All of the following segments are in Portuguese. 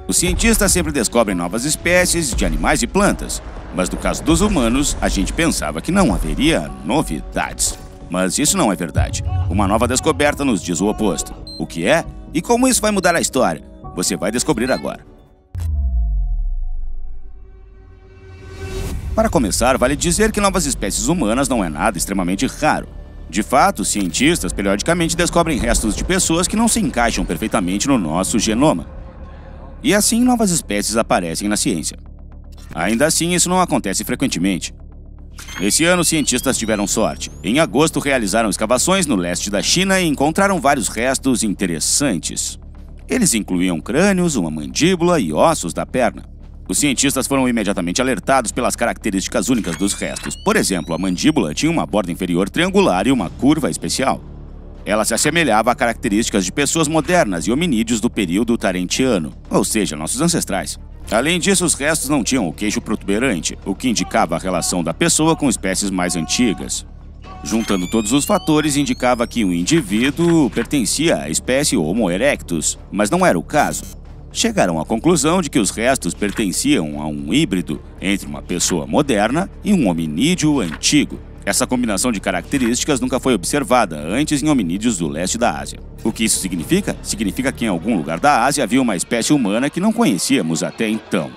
Os cientistas sempre descobrem novas espécies de animais e plantas, mas no caso dos humanos, a gente pensava que não haveria novidades. Mas isso não é verdade. Uma nova descoberta nos diz o oposto. O que é? E como isso vai mudar a história? Você vai descobrir agora. Para começar, vale dizer que novas espécies humanas não é nada extremamente raro. De fato, cientistas periodicamente descobrem restos de pessoas que não se encaixam perfeitamente no nosso genoma. E assim, novas espécies aparecem na ciência. Ainda assim, isso não acontece frequentemente. Esse ano, os cientistas tiveram sorte. Em agosto, realizaram escavações no leste da China e encontraram vários restos interessantes. Eles incluíam crânios, uma mandíbula e ossos da perna. Os cientistas foram imediatamente alertados pelas características únicas dos restos. Por exemplo, a mandíbula tinha uma borda inferior triangular e uma curva especial. Ela se assemelhava a características de pessoas modernas e hominídeos do período tarentiano, ou seja, nossos ancestrais. Além disso, os restos não tinham o queixo protuberante, o que indicava a relação da pessoa com espécies mais antigas. Juntando todos os fatores, indicava que o indivíduo pertencia à espécie Homo erectus, mas não era o caso. Chegaram à conclusão de que os restos pertenciam a um híbrido entre uma pessoa moderna e um hominídeo antigo. Essa combinação de características nunca foi observada antes em hominídeos do leste da Ásia. O que isso significa? Significa que em algum lugar da Ásia havia uma espécie humana que não conhecíamos até então.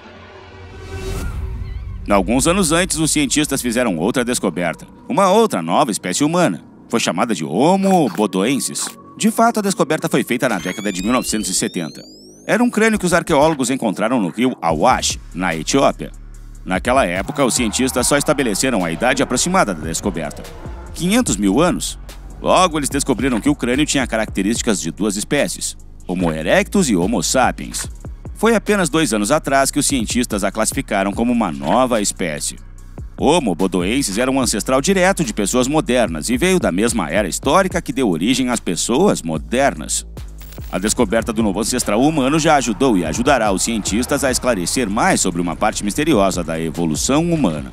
Alguns anos antes, os cientistas fizeram outra descoberta. Uma outra nova espécie humana. Foi chamada de Homo bodoensis. De fato, a descoberta foi feita na década de 1970. Era um crânio que os arqueólogos encontraram no rio Awash, na Etiópia. Naquela época, os cientistas só estabeleceram a idade aproximada da descoberta. 500 mil anos. Logo, eles descobriram que o crânio tinha características de duas espécies, Homo erectus e Homo sapiens. Foi apenas 2 anos atrás que os cientistas a classificaram como uma nova espécie. Homo bodoensis era um ancestral direto de pessoas modernas e veio da mesma era histórica que deu origem às pessoas modernas. A descoberta do novo ancestral humano já ajudou e ajudará os cientistas a esclarecer mais sobre uma parte misteriosa da evolução humana.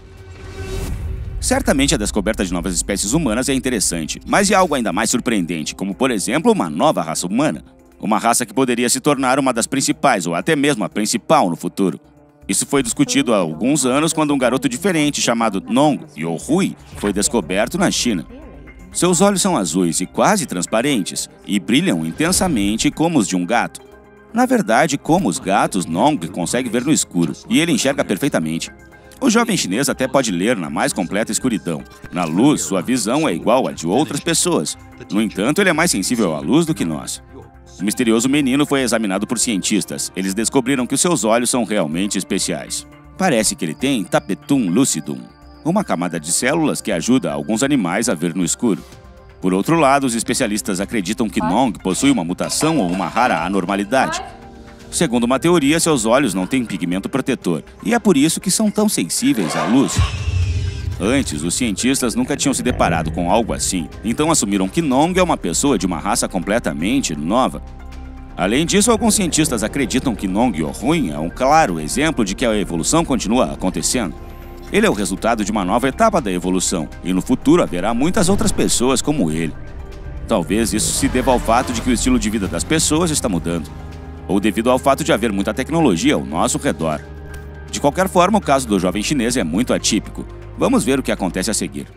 Certamente a descoberta de novas espécies humanas é interessante, mas há algo ainda mais surpreendente, como por exemplo uma nova raça humana. Uma raça que poderia se tornar uma das principais ou até mesmo a principal no futuro. Isso foi discutido há alguns anos quando um garoto diferente chamado Nong Yohui foi descoberto na China. Seus olhos são azuis e quase transparentes, e brilham intensamente como os de um gato. Na verdade, como os gatos, Nong consegue ver no escuro, e ele enxerga perfeitamente. O jovem chinês até pode ler na mais completa escuridão. Na luz, sua visão é igual à de outras pessoas. No entanto, ele é mais sensível à luz do que nós. O misterioso menino foi examinado por cientistas. Eles descobriram que os seus olhos são realmente especiais. Parece que ele tem tapetum lucidum, uma camada de células que ajuda alguns animais a ver no escuro. Por outro lado, os especialistas acreditam que Nong possui uma mutação ou uma rara anormalidade. Segundo uma teoria, seus olhos não têm pigmento protetor, e é por isso que são tão sensíveis à luz. Antes, os cientistas nunca tinham se deparado com algo assim, então assumiram que Nong é uma pessoa de uma raça completamente nova. Além disso, alguns cientistas acreditam que Nong Yohui é um claro exemplo de que a evolução continua acontecendo. Ele é o resultado de uma nova etapa da evolução, e no futuro haverá muitas outras pessoas como ele. Talvez isso se deva ao fato de que o estilo de vida das pessoas está mudando, ou devido ao fato de haver muita tecnologia ao nosso redor. De qualquer forma, o caso do jovem chinês é muito atípico. Vamos ver o que acontece a seguir.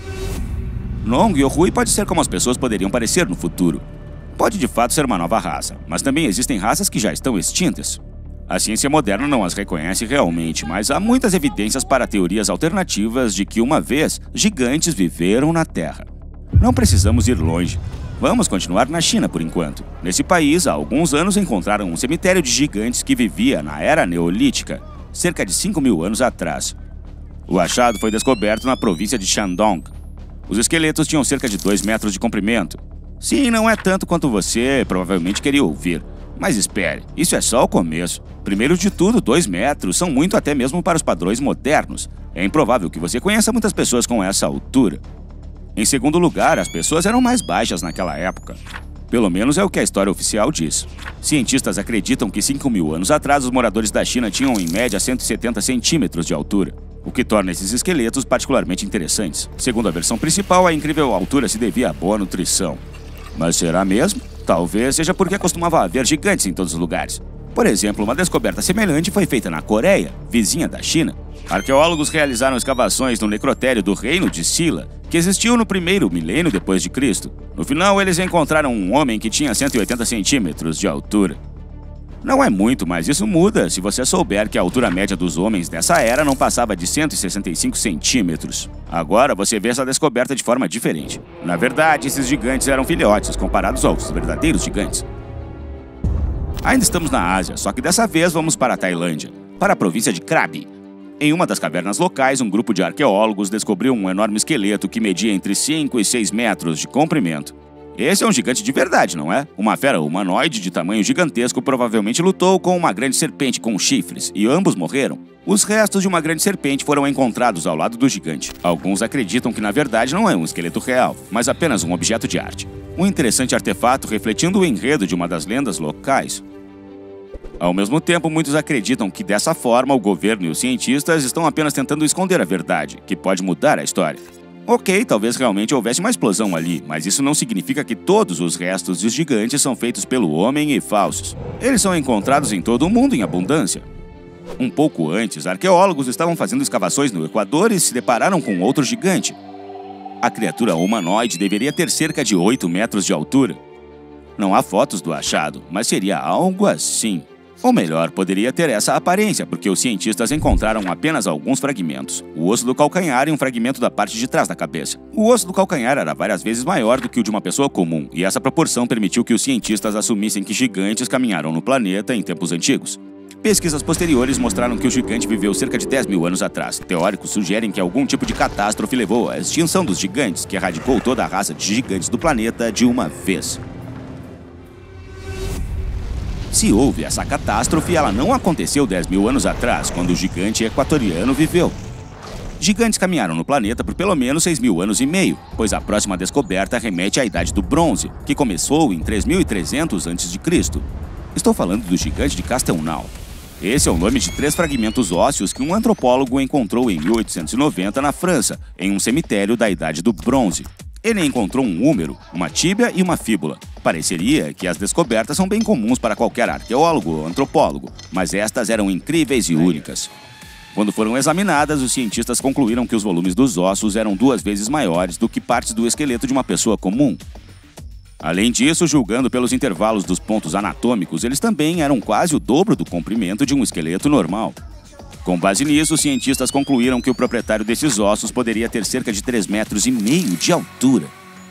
Nong Yohui pode ser como as pessoas poderiam parecer no futuro. Pode de fato ser uma nova raça, mas também existem raças que já estão extintas. A ciência moderna não as reconhece realmente, mas há muitas evidências para teorias alternativas de que uma vez gigantes viveram na Terra. Não precisamos ir longe. Vamos continuar na China por enquanto. Nesse país, há alguns anos encontraram um cemitério de gigantes que vivia na Era Neolítica, cerca de 5 mil anos atrás. O achado foi descoberto na província de Shandong. Os esqueletos tinham cerca de 2 metros de comprimento. Sim, não é tanto quanto você provavelmente queria ouvir. Mas espere, isso é só o começo. Primeiro de tudo, 2 metros são muito até mesmo para os padrões modernos. É improvável que você conheça muitas pessoas com essa altura. Em segundo lugar, as pessoas eram mais baixas naquela época. Pelo menos é o que a história oficial diz. Cientistas acreditam que 5 mil anos atrás os moradores da China tinham em média 170 centímetros de altura, o que torna esses esqueletos particularmente interessantes. Segundo a versão principal, a incrível altura se devia à boa nutrição. Mas será mesmo? Talvez seja porque costumava haver gigantes em todos os lugares. Por exemplo, uma descoberta semelhante foi feita na Coreia, vizinha da China. Arqueólogos realizaram escavações no necrotério do reino de Silla, que existiu no primeiro milênio depois de Cristo. No final, eles encontraram um homem que tinha 180 centímetros de altura. Não é muito, mas isso muda se você souber que a altura média dos homens dessa era não passava de 165 centímetros. Agora você vê essa descoberta de forma diferente. Na verdade, esses gigantes eram filhotes comparados aos verdadeiros gigantes. Ainda estamos na Ásia, só que dessa vez vamos para a Tailândia, para a província de Krabi. Em uma das cavernas locais, um grupo de arqueólogos descobriu um enorme esqueleto que media entre 5 e 6 metros de comprimento. Esse é um gigante de verdade, não é? Uma fera humanoide de tamanho gigantesco provavelmente lutou com uma grande serpente com chifres, e ambos morreram. Os restos de uma grande serpente foram encontrados ao lado do gigante. Alguns acreditam que na verdade não é um esqueleto real, mas apenas um objeto de arte. Um interessante artefato refletindo o enredo de uma das lendas locais. Ao mesmo tempo, muitos acreditam que dessa forma o governo e os cientistas estão apenas tentando esconder a verdade, que pode mudar a história. Ok, talvez realmente houvesse uma explosão ali, mas isso não significa que todos os restos dos gigantes são feitos pelo homem e falsos. Eles são encontrados em todo o mundo em abundância. Um pouco antes, arqueólogos estavam fazendo escavações no Equador e se depararam com outro gigante. A criatura humanoide deveria ter cerca de 8 metros de altura. Não há fotos do achado, mas seria algo assim. Ou melhor, poderia ter essa aparência, porque os cientistas encontraram apenas alguns fragmentos. O osso do calcanhar e um fragmento da parte de trás da cabeça. O osso do calcanhar era várias vezes maior do que o de uma pessoa comum, e essa proporção permitiu que os cientistas assumissem que gigantes caminharam no planeta em tempos antigos. Pesquisas posteriores mostraram que o gigante viveu cerca de 10 mil anos atrás. Teóricos sugerem que algum tipo de catástrofe levou à extinção dos gigantes, que erradicou toda a raça de gigantes do planeta de uma vez. Se houve essa catástrofe, ela não aconteceu 10 mil anos atrás, quando o gigante equatoriano viveu. Gigantes caminharam no planeta por pelo menos 6 mil anos e meio, pois a próxima descoberta remete à Idade do Bronze, que começou em 3300 a.C. Estou falando do gigante de Castelnau. Esse é o nome de 3 fragmentos ósseos que um antropólogo encontrou em 1890 na França, em um cemitério da Idade do Bronze. Ele encontrou um húmero, uma tíbia e uma fíbula. Pareceria que as descobertas são bem comuns para qualquer arqueólogo ou antropólogo, mas estas eram incríveis e únicas. Quando foram examinadas, os cientistas concluíram que os volumes dos ossos eram 2 vezes maiores do que partes do esqueleto de uma pessoa comum. Além disso, julgando pelos intervalos dos pontos anatômicos, eles também eram quase o dobro do comprimento de um esqueleto normal. Com base nisso, os cientistas concluíram que o proprietário desses ossos poderia ter cerca de 3,5 metros de altura.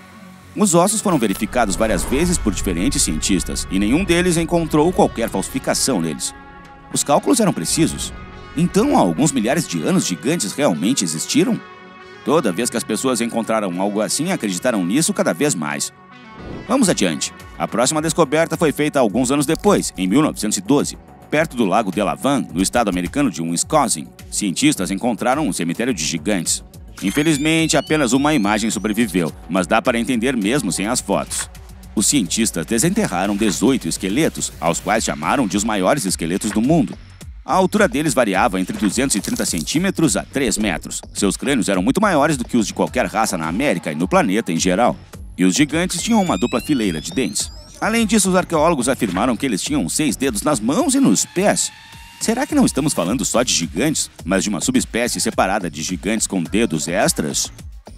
Os ossos foram verificados várias vezes por diferentes cientistas e nenhum deles encontrou qualquer falsificação neles. Os cálculos eram precisos. Então, há alguns milhares de anos, gigantes realmente existiram? Toda vez que as pessoas encontraram algo assim, acreditaram nisso cada vez mais. Vamos adiante. A próxima descoberta foi feita alguns anos depois, em 1912. Perto do lago Delavan, no estado americano de Wisconsin, cientistas encontraram um cemitério de gigantes. Infelizmente, apenas uma imagem sobreviveu, mas dá para entender mesmo sem as fotos. Os cientistas desenterraram 18 esqueletos, aos quais chamaram de os maiores esqueletos do mundo. A altura deles variava entre 230 centímetros a 3 metros. Seus crânios eram muito maiores do que os de qualquer raça na América e no planeta em geral. E os gigantes tinham uma dupla fileira de dentes. Além disso, os arqueólogos afirmaram que eles tinham 6 dedos nas mãos e nos pés. Será que não estamos falando só de gigantes, mas de uma subespécie separada de gigantes com dedos extras?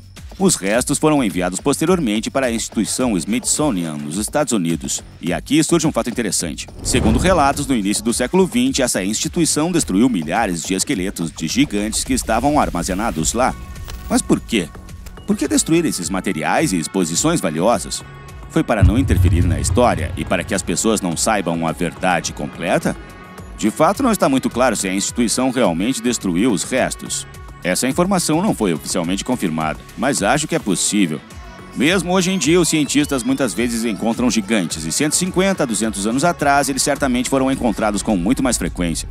Os restos foram enviados posteriormente para a instituição Smithsonian, nos Estados Unidos. E aqui surge um fato interessante. Segundo relatos, no início do século XX, essa instituição destruiu milhares de esqueletos de gigantes que estavam armazenados lá. Mas por quê? Por que destruir esses materiais e exposições valiosas? Foi para não interferir na história e para que as pessoas não saibam a verdade completa? De fato, não está muito claro se a instituição realmente destruiu os restos. Essa informação não foi oficialmente confirmada, mas acho que é possível. Mesmo hoje em dia, os cientistas muitas vezes encontram gigantes, e 150 a 200 anos atrás, eles certamente foram encontrados com muito mais frequência.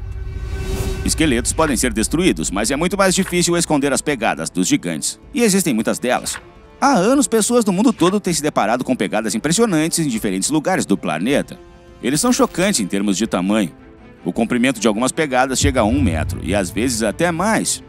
Esqueletos podem ser destruídos, mas é muito mais difícil esconder as pegadas dos gigantes, e existem muitas delas. Há anos, pessoas do mundo todo têm se deparado com pegadas impressionantes em diferentes lugares do planeta. Eles são chocantes em termos de tamanho. O comprimento de algumas pegadas chega a 1 metro, e às vezes até mais.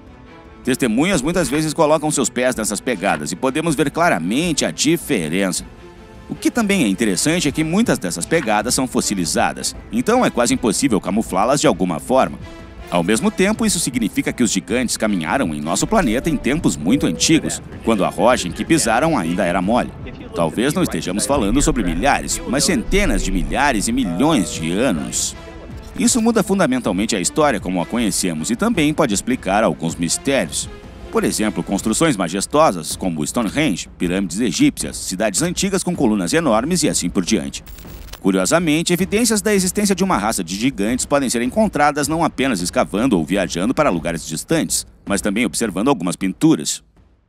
Testemunhas muitas vezes colocam seus pés nessas pegadas e podemos ver claramente a diferença. O que também é interessante é que muitas dessas pegadas são fossilizadas, então é quase impossível camuflá-las de alguma forma. Ao mesmo tempo, isso significa que os gigantes caminharam em nosso planeta em tempos muito antigos, quando a rocha em que pisaram ainda era mole. Talvez não estejamos falando sobre milhares, mas centenas de milhares e milhões de anos. Isso muda fundamentalmente a história como a conhecemos e também pode explicar alguns mistérios. Por exemplo, construções majestosas como Stonehenge, pirâmides egípcias, cidades antigas com colunas enormes e assim por diante. Curiosamente, evidências da existência de uma raça de gigantes podem ser encontradas não apenas escavando ou viajando para lugares distantes, mas também observando algumas pinturas.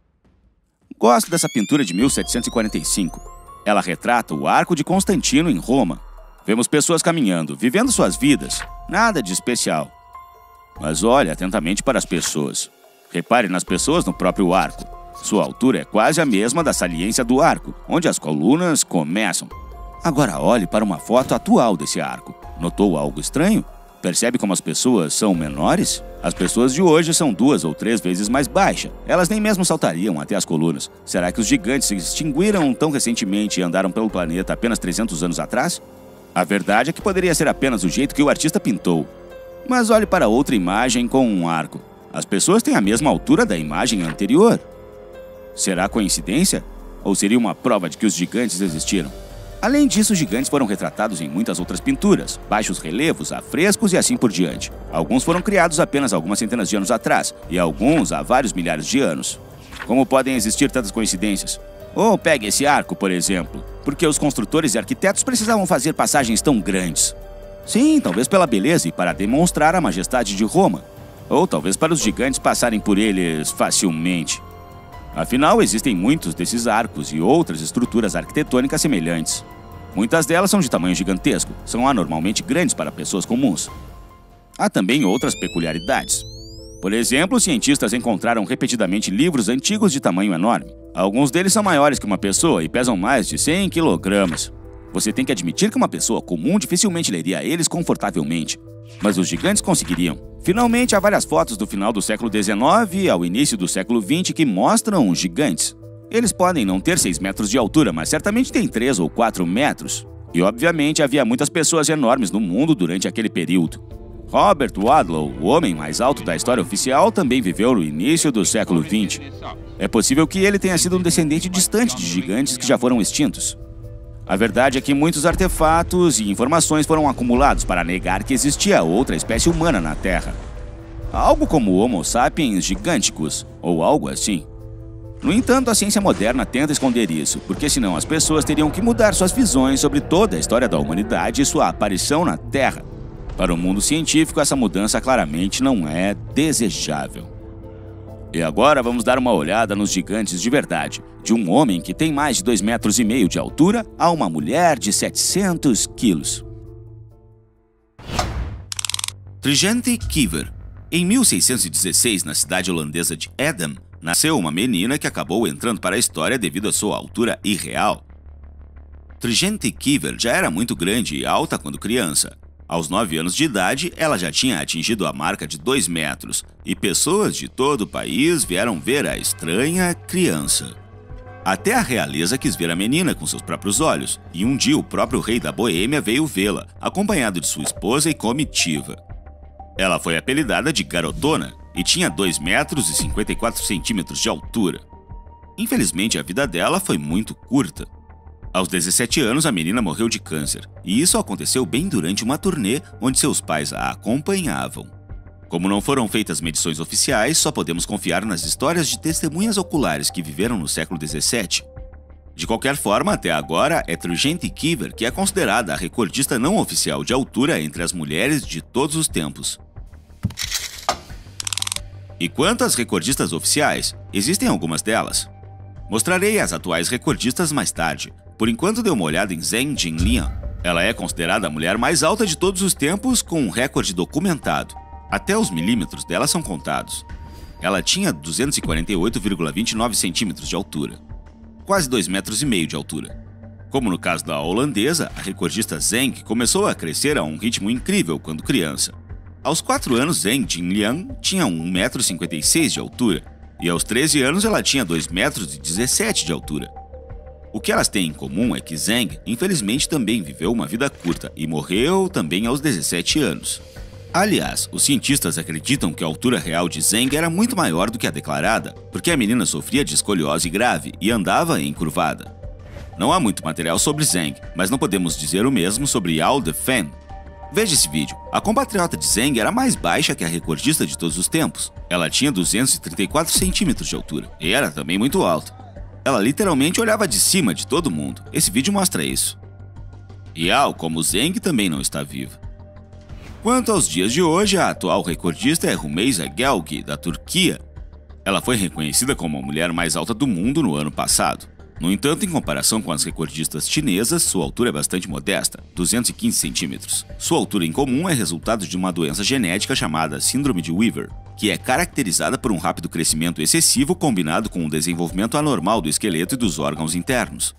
Gosto dessa pintura de 1745. Ela retrata o Arco de Constantino em Roma. Vemos pessoas caminhando, vivendo suas vidas, nada de especial. Mas olhe atentamente para as pessoas. Repare nas pessoas no próprio arco. Sua altura é quase a mesma da saliência do arco, onde as colunas começam. Agora olhe para uma foto atual desse arco. Notou algo estranho? Percebe como as pessoas são menores? As pessoas de hoje são 2 ou 3 vezes mais baixas. Elas nem mesmo saltariam até as colunas. Será que os gigantes se extinguiram tão recentemente e andaram pelo planeta apenas 300 anos atrás? A verdade é que poderia ser apenas o jeito que o artista pintou. Mas olhe para outra imagem com um arco. As pessoas têm a mesma altura da imagem anterior. Será coincidência? Ou seria uma prova de que os gigantes existiram? Além disso, os gigantes foram retratados em muitas outras pinturas, baixos relevos, afrescos e assim por diante. Alguns foram criados apenas algumas centenas de anos atrás, e alguns há vários milhares de anos. Como podem existir tantas coincidências? Ou pegue esse arco, por exemplo, porque os construtores e arquitetos precisavam fazer passagens tão grandes. Sim, talvez pela beleza e para demonstrar a majestade de Roma. Ou talvez para os gigantes passarem por eles facilmente. Afinal, existem muitos desses arcos e outras estruturas arquitetônicas semelhantes. Muitas delas são de tamanho gigantesco, são anormalmente grandes para pessoas comuns. Há também outras peculiaridades. Por exemplo, cientistas encontraram repetidamente livros antigos de tamanho enorme. Alguns deles são maiores que uma pessoa e pesam mais de 100 kg. Você tem que admitir que uma pessoa comum dificilmente leria eles confortavelmente. Mas os gigantes conseguiriam. Finalmente, há várias fotos do final do século XIX ao início do século XX que mostram os gigantes. Eles podem não ter 6 metros de altura, mas certamente têm 3 ou 4 metros. E obviamente havia muitas pessoas enormes no mundo durante aquele período. Robert Wadlow, o homem mais alto da história oficial, também viveu no início do século XX. É possível que ele tenha sido um descendente distante de gigantes que já foram extintos. A verdade é que muitos artefatos e informações foram acumulados para negar que existia outra espécie humana na Terra. Algo como o Homo sapiens giganticus, ou algo assim. No entanto, a ciência moderna tenta esconder isso, porque senão as pessoas teriam que mudar suas visões sobre toda a história da humanidade e sua aparição na Terra. Para o mundo científico, essa mudança claramente não é desejável. E agora vamos dar uma olhada nos gigantes de verdade, de um homem que tem mais de 2,5 metros de altura a uma mulher de 700 quilos. Trigente Kiever. Em 1616, na cidade holandesa de Edam, nasceu uma menina que acabou entrando para a história devido à sua altura irreal. Trigente Kiever já era muito grande e alta quando criança. Aos 9 anos de idade, ela já tinha atingido a marca de 2 metros, e pessoas de todo o país vieram ver a estranha criança. Até a realeza quis ver a menina com seus próprios olhos, e um dia o próprio rei da Boêmia veio vê-la, acompanhado de sua esposa e comitiva. Ela foi apelidada de Garotona e tinha 2 metros e 54 centímetros de altura. Infelizmente, a vida dela foi muito curta. Aos 17 anos, a menina morreu de câncer, e isso aconteceu bem durante uma turnê onde seus pais a acompanhavam. Como não foram feitas medições oficiais, só podemos confiar nas histórias de testemunhas oculares que viveram no século XVII. De qualquer forma, até agora, é Trigente Kiever que é considerada a recordista não oficial de altura entre as mulheres de todos os tempos. E quanto às recordistas oficiais, existem algumas delas. Mostrarei as atuais recordistas mais tarde. Por enquanto, dê uma olhada em Zheng Jinliang. Ela é considerada a mulher mais alta de todos os tempos, com um recorde documentado. Até os milímetros dela são contados. Ela tinha 248,29 centímetros de altura. Quase 2,5 metros de altura. Como no caso da holandesa, a recordista Zheng começou a crescer a um ritmo incrível quando criança. Aos 4 anos, Zheng Jinliang tinha 1,56 m de altura. E aos 13 anos ela tinha 2,17 m de altura. O que elas têm em comum é que Zhang, infelizmente, também viveu uma vida curta e morreu também aos 17 anos. Aliás, os cientistas acreditam que a altura real de Zhang era muito maior do que a declarada, porque a menina sofria de escoliose grave e andava encurvada. Não há muito material sobre Zhang, mas não podemos dizer o mesmo sobre Yao Defan. Veja esse vídeo. A compatriota de Zhang era mais baixa que a recordista de todos os tempos. Ela tinha 234 centímetros de altura e era também muito alta. Ela literalmente olhava de cima de todo mundo. Esse vídeo mostra isso. Yao, como Zhang, também não está viva. Quanto aos dias de hoje, a atual recordista é Rümeysa Güelge, da Turquia. Ela foi reconhecida como a mulher mais alta do mundo no ano passado. No entanto, em comparação com as recordistas chinesas, sua altura é bastante modesta, 215 centímetros. Sua altura em comum é resultado de uma doença genética chamada Síndrome de Weaver, que é caracterizada por um rápido crescimento excessivo combinado com um desenvolvimento anormal do esqueleto e dos órgãos internos.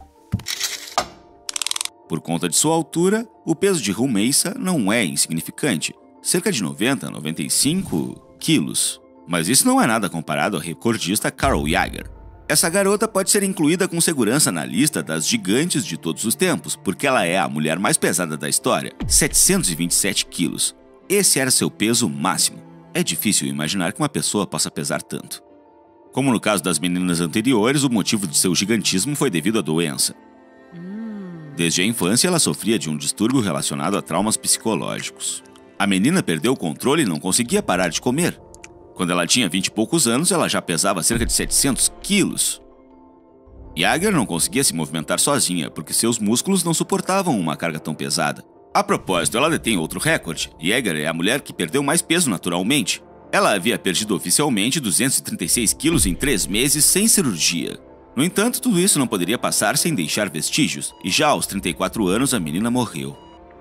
Por conta de sua altura, o peso de Rümeysa não é insignificante, cerca de 90 a 95 quilos. Mas isso não é nada comparado à recordista Carol Jaeger. Essa garota pode ser incluída com segurança na lista das gigantes de todos os tempos, porque ela é a mulher mais pesada da história, 727 quilos. Esse era seu peso máximo. É difícil imaginar que uma pessoa possa pesar tanto. Como no caso das meninas anteriores, o motivo de seu gigantismo foi devido à doença. Desde a infância, ela sofria de um distúrbio relacionado a traumas psicológicos. A menina perdeu o controle e não conseguia parar de comer. Quando ela tinha 20 e poucos anos, ela já pesava cerca de 700 quilos. Jaeger não conseguia se movimentar sozinha, porque seus músculos não suportavam uma carga tão pesada. A propósito, ela detém outro recorde. Jaeger é a mulher que perdeu mais peso naturalmente. Ela havia perdido oficialmente 236 quilos em 3 meses sem cirurgia. No entanto, tudo isso não poderia passar sem deixar vestígios, e já aos 34 anos a menina morreu.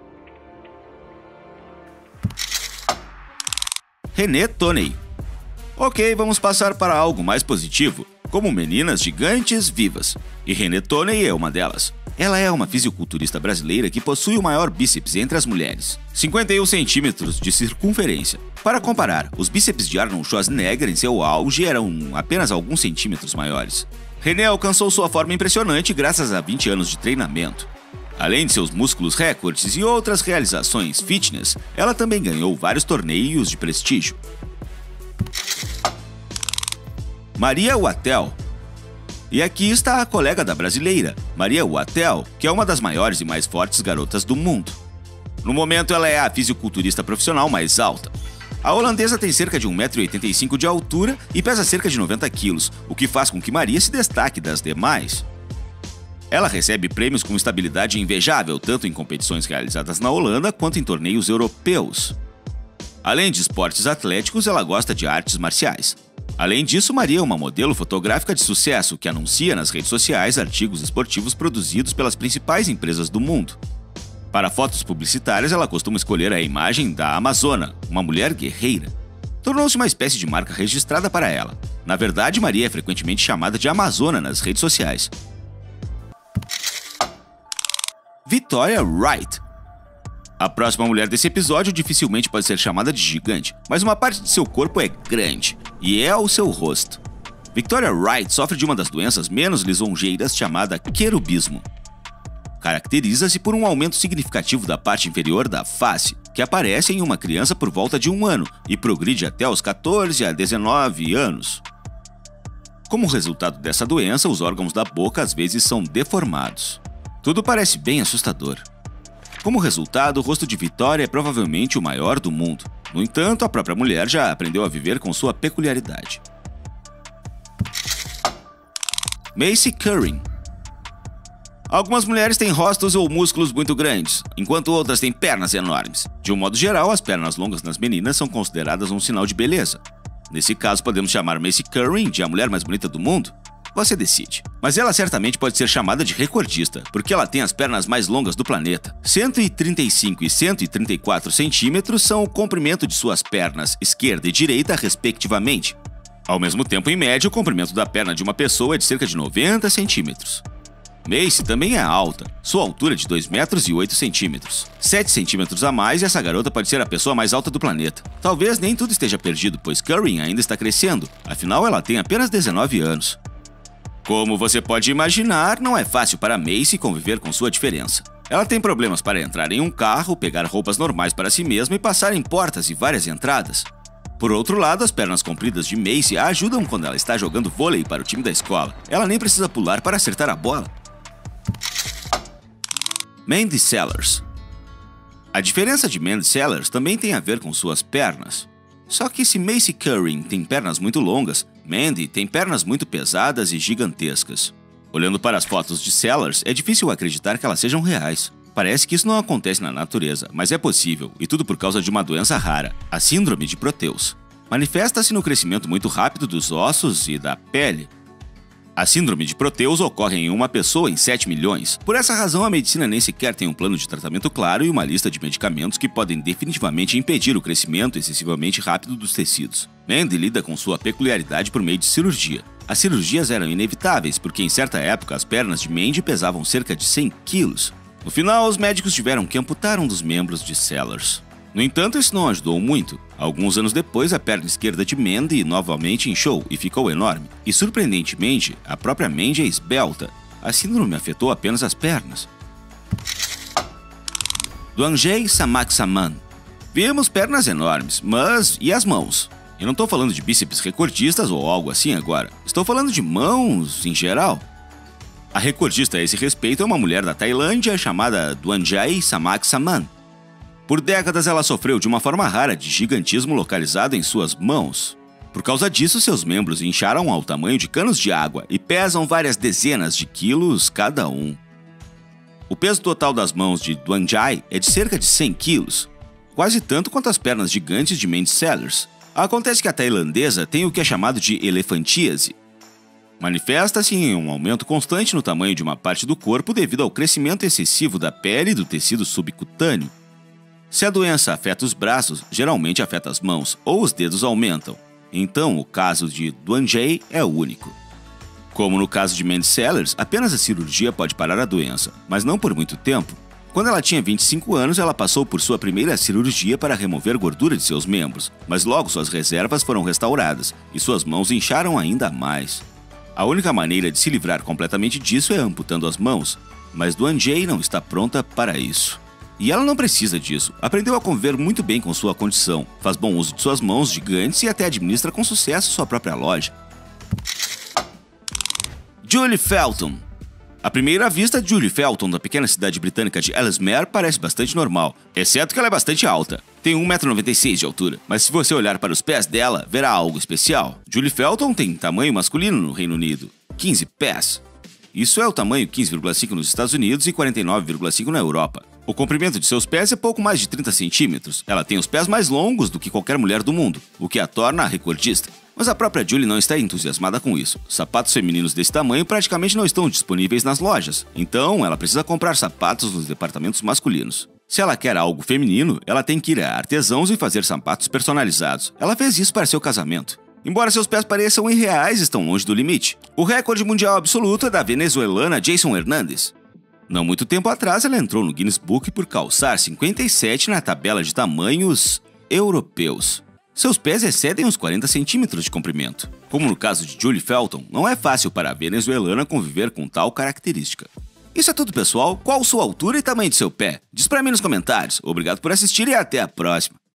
René Toney. Ok, vamos passar para algo mais positivo, como meninas gigantes vivas, e René Toney é uma delas. Ela é uma fisiculturista brasileira que possui o maior bíceps entre as mulheres, 51 centímetros de circunferência. Para comparar, os bíceps de Arnold Schwarzenegger em seu auge eram apenas alguns centímetros maiores. René alcançou sua forma impressionante graças a 20 anos de treinamento. Além de seus músculos recordes e outras realizações fitness, ela também ganhou vários torneios de prestígio. Maria Wattel. E aqui está a colega da brasileira, Maria Wattel, que é uma das maiores e mais fortes garotas do mundo. No momento, ela é a fisiculturista profissional mais alta. A holandesa tem cerca de 1,85 m de altura e pesa cerca de 90 quilos, o que faz com que Maria se destaque das demais. Ela recebe prêmios com estabilidade invejável, tanto em competições realizadas na Holanda quanto em torneios europeus. Além de esportes atléticos, ela gosta de artes marciais. Além disso, Maria é uma modelo fotográfica de sucesso que anuncia nas redes sociais artigos esportivos produzidos pelas principais empresas do mundo. Para fotos publicitárias, ela costuma escolher a imagem da Amazona, uma mulher guerreira. Tornou-se uma espécie de marca registrada para ela. Na verdade, Maria é frequentemente chamada de Amazona nas redes sociais. Victoria Wright. A próxima mulher desse episódio dificilmente pode ser chamada de gigante, mas uma parte de seu corpo é grande, e é o seu rosto. Victoria Wright sofre de uma das doenças menos lisonjeiras chamada querubismo. Caracteriza-se por um aumento significativo da parte inferior da face, que aparece em uma criança por volta de 1 ano e progride até os 14 a 19 anos. Como resultado dessa doença, os órgãos da boca às vezes são deformados. Tudo parece bem assustador. Como resultado, o rosto de Victoria é provavelmente o maior do mundo. No entanto, a própria mulher já aprendeu a viver com sua peculiaridade. Macy Curran. Algumas mulheres têm rostos ou músculos muito grandes, enquanto outras têm pernas enormes. De um modo geral, as pernas longas nas meninas são consideradas um sinal de beleza. Nesse caso, podemos chamar Macy Curran de a mulher mais bonita do mundo? Você decide. Mas ela certamente pode ser chamada de recordista, porque ela tem as pernas mais longas do planeta. 135 e 134 centímetros são o comprimento de suas pernas esquerda e direita, respectivamente. Ao mesmo tempo, em média, o comprimento da perna de uma pessoa é de cerca de 90 centímetros. Macy também é alta. Sua altura é de 2,08 m. 7 centímetros a mais e essa garota pode ser a pessoa mais alta do planeta. Talvez nem tudo esteja perdido, pois Curran ainda está crescendo. Afinal, ela tem apenas 19 anos. Como você pode imaginar, não é fácil para Macy conviver com sua diferença. Ela tem problemas para entrar em um carro, pegar roupas normais para si mesma e passar em portas e várias entradas. Por outro lado, as pernas compridas de Macy a ajudam quando ela está jogando vôlei para o time da escola. Ela nem precisa pular para acertar a bola. Mandy Sellers. A diferença de Mandy Sellers também tem a ver com suas pernas. Só que se Macy Curran tem pernas muito longas, Mandy tem pernas muito pesadas e gigantescas. Olhando para as fotos de Sellers, é difícil acreditar que elas sejam reais. Parece que isso não acontece na natureza, mas é possível, e tudo por causa de uma doença rara, a Síndrome de Proteus. Manifesta-se no crescimento muito rápido dos ossos e da pele. A Síndrome de Proteus ocorre em uma pessoa em 7 milhões. Por essa razão, a medicina nem sequer tem um plano de tratamento claro e uma lista de medicamentos que podem definitivamente impedir o crescimento excessivamente rápido dos tecidos. Mandy lida com sua peculiaridade por meio de cirurgia. As cirurgias eram inevitáveis porque em certa época as pernas de Mandy pesavam cerca de 100 quilos. No final, os médicos tiveram que amputar um dos membros de Sellers. No entanto, isso não ajudou muito. Alguns anos depois, a perna esquerda de Mandy novamente inchou e ficou enorme. E, surpreendentemente, a própria Mandy é esbelta. A síndrome afetou apenas as pernas. Dwanjay Samak-Saman. Vemos pernas enormes, mas e as mãos? Eu não estou falando de bíceps recordistas ou algo assim agora. Estou falando de mãos em geral. A recordista a esse respeito é uma mulher da Tailândia chamada Dwanjay Samak-Saman. Por décadas, ela sofreu de uma forma rara de gigantismo localizado em suas mãos. Por causa disso, seus membros incharam ao tamanho de canos de água e pesam várias dezenas de quilos cada um. O peso total das mãos de Dwanjay é de cerca de 100 quilos, quase tanto quanto as pernas gigantes de Mandy Sellers. Acontece que a tailandesa tem o que é chamado de elefantíase. Manifesta-se em um aumento constante no tamanho de uma parte do corpo devido ao crescimento excessivo da pele e do tecido subcutâneo. Se a doença afeta os braços, geralmente afeta as mãos ou os dedos aumentam. Então, o caso de Dwanjay é único. Como no caso de Mandy Sellers, apenas a cirurgia pode parar a doença, mas não por muito tempo. Quando ela tinha 25 anos, ela passou por sua primeira cirurgia para remover gordura de seus membros, mas logo suas reservas foram restauradas e suas mãos incharam ainda mais. A única maneira de se livrar completamente disso é amputando as mãos, mas Dwanjay não está pronta para isso. E ela não precisa disso. Aprendeu a conviver muito bem com sua condição, faz bom uso de suas mãos gigantes e até administra com sucesso sua própria loja. Julie Felton. À primeira vista, Julie Felton, da pequena cidade britânica de Ellesmere, parece bastante normal, exceto que ela é bastante alta. Tem 1,96 m de altura, mas se você olhar para os pés dela, verá algo especial. Julie Felton tem tamanho masculino no Reino Unido, 15 pés. Isso é o tamanho 15,5 nos Estados Unidos e 49,5 na Europa. O comprimento de seus pés é pouco mais de 30 centímetros. Ela tem os pés mais longos do que qualquer mulher do mundo, o que a torna a recordista. Mas a própria Julie não está entusiasmada com isso. Sapatos femininos desse tamanho praticamente não estão disponíveis nas lojas, então ela precisa comprar sapatos nos departamentos masculinos. Se ela quer algo feminino, ela tem que ir a artesãos e fazer sapatos personalizados. Ela fez isso para seu casamento. Embora seus pés pareçam irreais, estão longe do limite. O recorde mundial absoluto é da venezuelana Jason Hernandez. Não muito tempo atrás, ela entrou no Guinness Book por calçar 57 na tabela de tamanhos europeus. Seus pés excedem os 40 centímetros de comprimento. Como no caso de Julie Felton, não é fácil para a venezuelana conviver com tal característica. Isso é tudo, pessoal. Qual sua altura e tamanho de seu pé? Diz pra mim nos comentários. Obrigado por assistir e até a próxima.